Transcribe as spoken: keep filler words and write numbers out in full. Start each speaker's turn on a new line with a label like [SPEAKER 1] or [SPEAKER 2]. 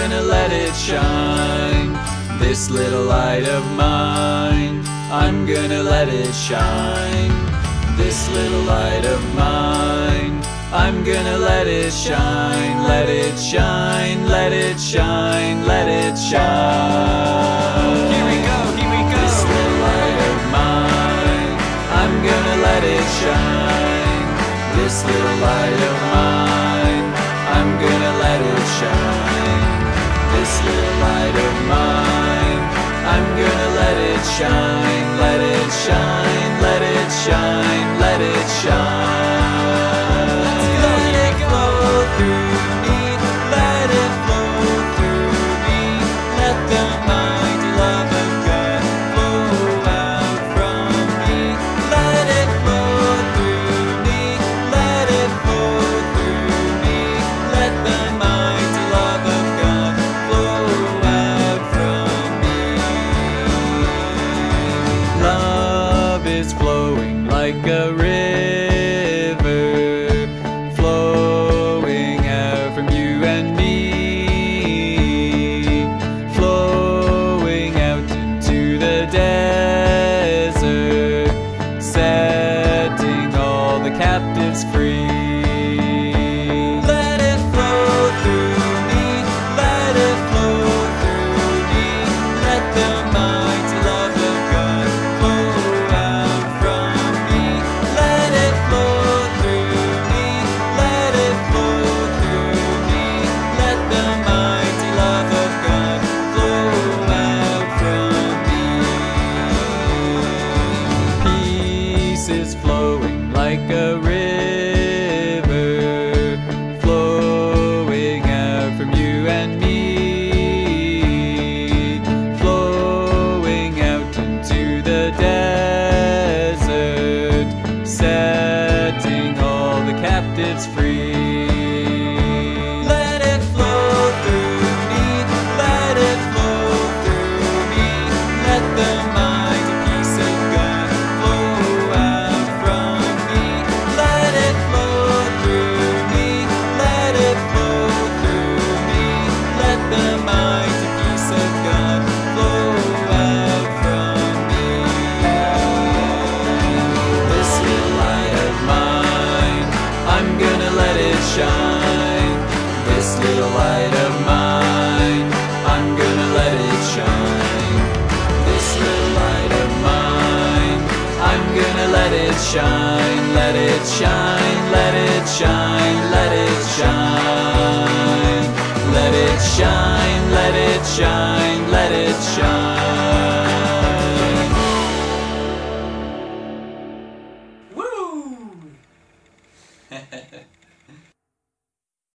[SPEAKER 1] gonna let it shine. This little light of mine, I'm gonna let it shine. This little light of mine, I'm gonna let it shine. Let it shine, let it shine, let it shine.
[SPEAKER 2] Here we go, here we go.
[SPEAKER 1] This little light of mine, I'm gonna let it shine. This little light of mine, I'm gonna let it shine. This little light of mine, I'm gonna let it shine. Let it shine, let it shine, let it shine.
[SPEAKER 2] Let's go,
[SPEAKER 1] Let
[SPEAKER 2] here
[SPEAKER 1] it
[SPEAKER 2] we go.
[SPEAKER 1] flow through me, let it flow through me. Let the mighty love of God flow out from me. Let it flow through me, let it flow through me. Let the mighty love of God flow out from me. Love is flowing like a river, flowing out from you and me, flowing out into the desert, setting all the captives free. Let it flow through me, let it flow through me. Let the mighty love of God flow out from me. Let it flow through me, let it flow through me. Let the mighty love of God flow out from me. Peace is flowing like a river, flowing out from you and me, flowing out into the desert, setting all the captives free. Let it flow through me, let it flow through me. Let the mighty peace of God flow out from me. Let it flow through me, let it flow through me. Let the mighty peace of God flow out from me. This little light of mine, I'm gonna let it shine. This little light of mine, I'm gonna let it shine. This little light of mine, I'm gonna let it shine. Let it shine, let it shine, let it shine. Let it shine, let it shine, let it shine.
[SPEAKER 2] Woo!